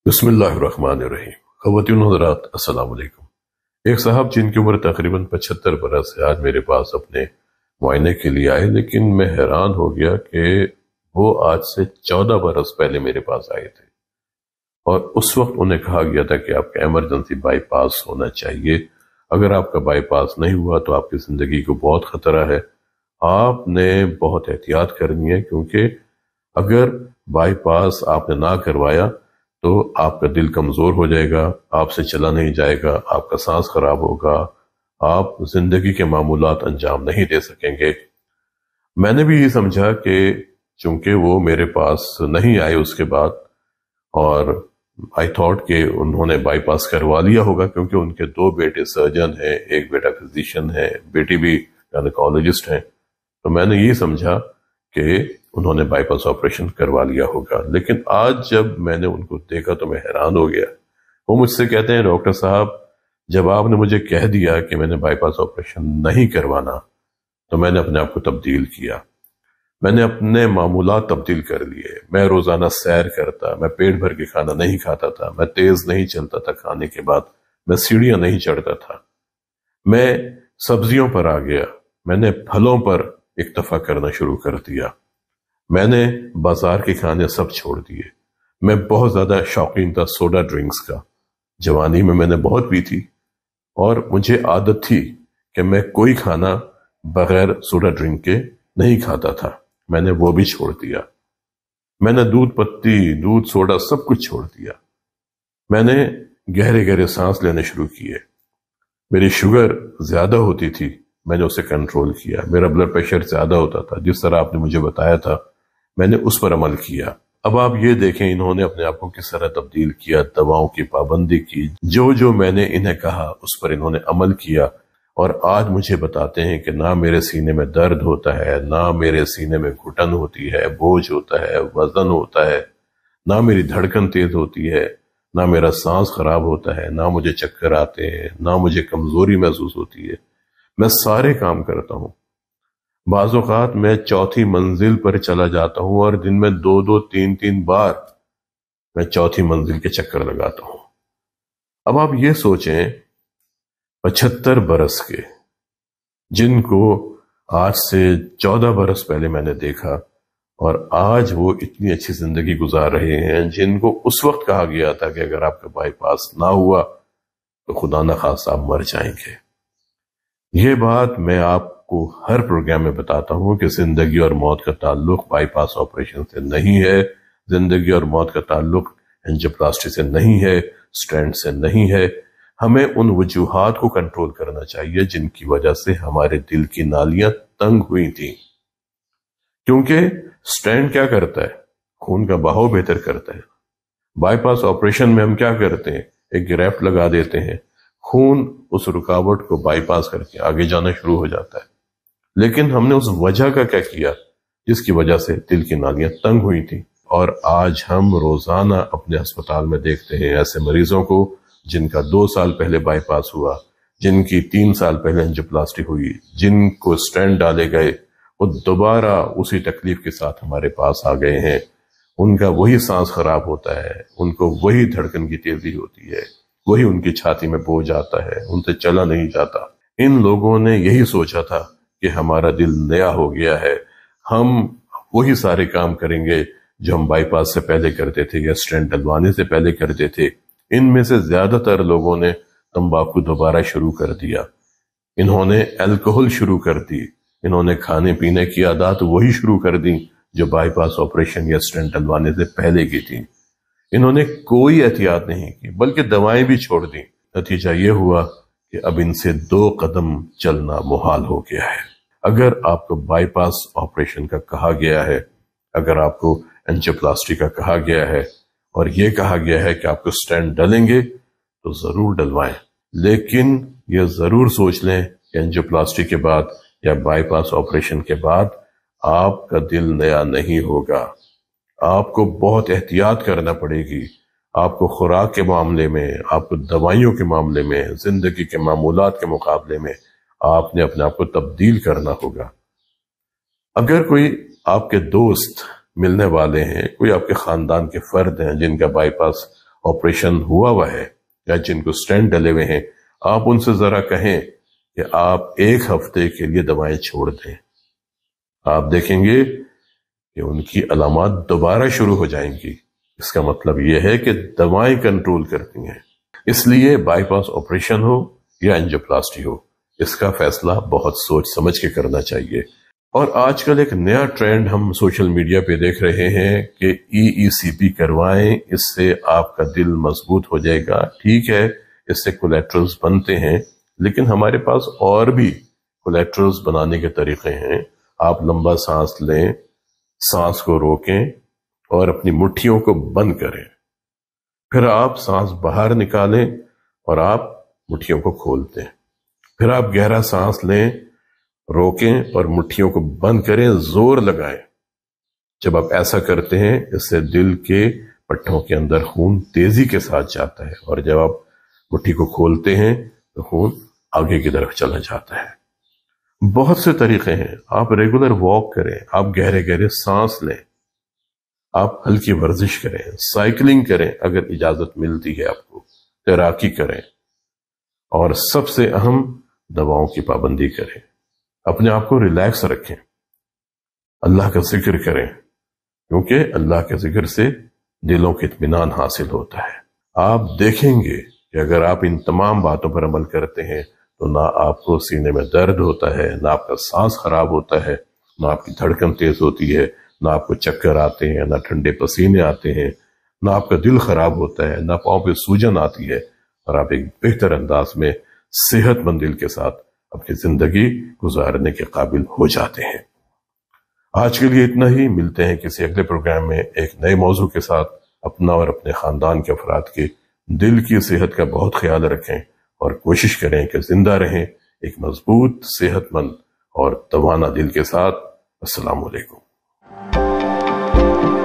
بسم اللہ الرحمن الرحیم۔ خواتین و حضرات السلام علیکم۔ ایک صاحب جن کی عمر تقریباً 75 برس ہے آج میرے پاس اپنے معائنے کے لیے آئے، لیکن میں حیران ہو گیا کہ وہ آج سے 14 برس پہلے میرے پاس آئے تھے اور اس وقت انہیں کہا گیا تھا کہ آپ کا ایمرجنسی بائی پاس ہونا چاہیے۔ اگر آپ کا بائی پاس نہیں ہوا تو آپ کی زندگی کو بہت خطرہ ہے، آپ نے بہت احتیاط کرنی ہے، کیونکہ اگر بائی پاس آپ نے نہ کروایا تو آپ کا دل کمزور ہو جائے گا، آپ سے چلا نہیں جائے گا، آپ کا سانس خراب ہوگا، آپ زندگی کے معمولات انجام نہیں دے سکیں گے۔ میں نے بھی یہ سمجھا کہ چونکہ وہ میرے پاس نہیں آئے اس کے بعد، اور آئی تھاٹ کہ انہوں نے بائی پاس کروا لیا ہوگا، کیونکہ ان کے 2 بیٹے سرجن ہیں، ایک بیٹا فزیشین ہے، بیٹی بھی گائنیکالوجسٹ ہیں، تو میں نے یہ سمجھا کہ انہوں نے بائی پاس آپریشن کروا لیا ہوگا۔ لیکن آج جب میں نے ان کو دیکھا تو میں حیران ہو گیا۔ وہ مجھ سے کہتے ہیں، ڈاکٹر صاحب جب آپ نے مجھے کہہ دیا کہ میں نے بائی پاس آپریشن نہیں کروانا تو میں نے اپنے آپ کو تبدیل کیا، میں نے اپنے معمولات تبدیل کر لیے۔ میں روزانہ سیر کرتا، میں پیٹ بھر کے کھانا نہیں کھاتا تھا، میں تیز نہیں چلتا تھا کھانے کے بعد، میں سیڑھیاں نہیں چڑھتا تھا، میں سبزیوں پر آ گیا، میں نے پھلوں پر اکتفا کرنا شروع کر دیا، میں نے بازار کے کھانے سب چھوڑ دیے۔ میں بہت زیادہ شوقین تھا سوڈا ڈرنکس کا، جوانی میں نے بہت پی تھی، اور مجھے عادت تھی کہ میں کوئی کھانا بغیر سوڈا ڈرنک کے نہیں کھاتا تھا، میں نے وہ بھی چھوڑ دیا۔ میں نے دودھ پتی، دودھ سوڈا سب کچھ چھوڑ دیا۔ میں نے گہرے گہرے سانس لینے شروع کیے۔ میری شوگر زیادہ ہوتی تھی، میں نے اسے کنٹرول کیا۔ میرا بلڈ پریشر زیادہ ہوتا تھا، جس طرح آپ نے مجھے بتایا تھا میں نے اس پر عمل کیا۔ اب آپ یہ دیکھیں انہوں نے اپنے آپ کو کس طرح تبدیل کیا، دواؤں کی پابندی کی، جو میں نے انہیں کہا اس پر انہوں نے عمل کیا، اور آج مجھے بتاتے ہیں کہ نہ میرے سینے میں درد ہوتا ہے، نہ میرے سینے میں گھٹن ہوتی ہے، بوجھ ہوتا ہے، وزن ہوتا ہے، نہ میری دھڑکن تیز ہوتی ہے، نہ میرا سانس خراب ہوتا ہے، نہ مجھے چکر آتے ہیں، نہ مجھے کمزوری محسوس ہوتی ہے۔ میں سارے کام کرتا ہوں۔ بعض اوقات میں 4تھی منزل پر چلا جاتا ہوں اور دن میں 2 3 بار میں 4تھی منزل کے چکر لگاتا ہوں۔ اب آپ یہ سوچیں 75 برس کے، جن کو آج سے 14 برس پہلے میں نے دیکھا، اور آج وہ اتنی اچھی زندگی گزار رہے ہیں، جن کو اس وقت کہا گیا تھا کہ اگر آپ کا بائی پاس نہ ہوا تو خدا نخواستہ آپ مر جائیں گے۔ یہ بات میں آپ کو ہر پروگرام میں بتاتا ہوں کہ زندگی اور موت کا تعلق بائی پاس آپریشن سے نہیں ہے، زندگی اور موت کا تعلق اینجیوپلاسٹی سے نہیں ہے، سٹینٹ سے نہیں ہے۔ ہمیں ان وجوہات کو کنٹرول کرنا چاہیے جن کی وجہ سے ہمارے دل کی نالیاں تنگ ہوئی تھیں، کیونکہ سٹینٹ کیا کرتا ہے؟ خون کا بہاؤ بہتر کرتا ہے۔ بائی پاس آپریشن میں ہم کیا کرتے ہیں؟ ایک گرافٹ لگا دیتے ہیں، خون اس رکاوٹ کو بائی پاس کر کے آگے جانا شروع ہو جاتا ہے۔ لیکن ہم نے اس وجہ کا کیا کیا جس کی وجہ سے دل کی نالیاں تنگ ہوئی تھیں، اور آج ہم روزانہ اپنے ہسپتال میں دیکھتے ہیں ایسے مریضوں کو جن کا 2 سال پہلے بائی پاس ہوا، جن کی 3 سال پہلے اینجیوپلاسٹی ہوئی، جن کو سٹینٹ ڈالے گئے، وہ دوبارہ اسی تکلیف کے ساتھ ہمارے پاس آ گئے ہیں۔ ان کا وہی سانس خراب ہوتا ہے، ان کو وہی دھڑکن کی تیزی ہوتی ہے، وہی ان کی چھاتی میں بوجھ آتا ہے، ان سے چلا نہیں جاتا۔ ان لوگوں نے یہی سوچا تھا کہ ہمارا دل نیا ہو گیا ہے، ہم وہی سارے کام کریں گے جو ہم بائی پاس سے پہلے کرتے تھے یا سٹینٹ ڈلوانے سے پہلے کرتے تھے۔ ان میں سے زیادہ تر لوگوں نے تمباکو دوبارہ شروع کر دیا، انہوں نے الکحل شروع کر دی، انہوں نے کھانے پینے کی عادات وہی شروع کر دی جو بائی پاس آپریشن یا سٹینٹ ڈلوانے سے پہلے کی تھی۔ انہوں نے کوئی احتیاط نہیں کی، بلکہ دوائیں بھی چھوڑ دیں۔ نتیجہ یہ ہوا کہ اب ان سے 2 قدم چلنا محال ہو گیا ہے۔ اگر آپ کو بائی پاس آپریشن کا کہا گیا ہے، اگر آپ کو اینجیوپلاسٹی کا کہا گیا ہے، اور یہ کہا گیا ہے کہ آپ کو سٹینٹ ڈلیں گے تو ضرور ڈلوائیں، لیکن یہ ضرور سوچ لیں کہ اینجیوپلاسٹی کے بعد یا بائی پاس آپریشن کے بعد آپ کا دل نیا نہیں ہوگا۔ آپ کو بہت احتیاط کرنا پڑے گی، آپ کو خوراک کے معاملے میں، آپ کو دوائیوں کے معاملے میں، زندگی کے معمولات کے مقابلے میں آپ نے اپنے آپ کو تبدیل کرنا ہوگا۔ اگر کوئی آپ کے دوست ملنے والے ہیں، کوئی آپ کے خاندان کے فرد ہیں جن کا بائی پاس آپریشن ہوا ہے یا جن کو اسٹینٹ ڈلے ہوئے ہیں، آپ ان سے ذرا کہیں کہ آپ 1 ہفتے کے لیے دوائیں چھوڑ دیں. آپ دیکھیں گے کہ ان کی علامات دوبارہ شروع ہو جائیں گی. اس کا مطلب یہ ہے کہ دوائیں کنٹرول کرتی ہیں. اس لیے بائی پاس آپریشن ہو یا اینجیوپلاسٹی ہو، اس کا فیصلہ بہت سوچ سمجھ کے کرنا چاہیے. اور آج کل ایک نیا ٹرینڈ ہم سوشل میڈیا پہ دیکھ رہے ہیں کہ EECP کروائیں، اس سے آپ کا دل مضبوط ہو جائے گا. ٹھیک ہے، اس سے کولیٹرلز بنتے ہیں، لیکن ہمارے پاس اور بھی کولیٹرلز بنانے کے طریقے ہیں. آپ لمبا سانس لیں، سانس کو روکیں اور اپنی مٹھیوں کو بند کریں. پھر آپ سانس باہر نکالیں اور آپ مٹھیوں کو کھولتے ہیں. پھر آپ گہرا سانس لیں، روکیں اور مٹھیوں کو بند کریں، زور لگائیں. جب آپ ایسا کرتے ہیں، اس سے دل کے پٹھوں کے اندر خون تیزی کے ساتھ جاتا ہے، اور جب آپ مٹھی کو کھولتے ہیں تو خون آگے کی طرف چلا جاتا ہے. بہت سے طریقے ہیں. آپ ریگولر واک کریں، آپ گہرے گہرے سانس لیں، آپ ہلکی ورزش کریں، سائیکلنگ کریں اگر اجازت ملتی ہے آپ کو، تیراکی کریں، اور سب سے اہم دواؤں کی پابندی کریں. اپنے آپ کو ریلیکس رکھیں، اللہ کا ذکر کریں، کیونکہ اللہ کے ذکر سے دلوں کو اطمینان حاصل ہوتا ہے. آپ دیکھیں گے کہ اگر آپ ان تمام باتوں پر عمل کرتے ہیں تو نہ آپ کو سینے میں درد ہوتا ہے، نہ آپ کا سانس خراب ہوتا ہے، نہ آپ کی دھڑکن تیز ہوتی ہے، نہ آپ کو چکر آتے ہیں، نہ ٹھنڈے پسینے آتے ہیں، نہ آپ کا دل خراب ہوتا ہے، نہ پاؤں پہ سوجن آتی ہے، اور آپ ایک بہتر انداز میں صحت مند دل کے ساتھ اپنی زندگی گزارنے کے قابل ہو جاتے ہیں. آج کے لیے اتنا ہی. ملتے ہیں کسی اگلے پروگرام میں ایک نئے موضوع کے ساتھ. اپنا اور اپنے خاندان کے افراد کے دل کی صحت کا بہت خیال رکھیں اور کوشش کریں کہ زندہ رہیں ایک مضبوط، صحت مند اور توانا دل کے ساتھ. السلام علیکم.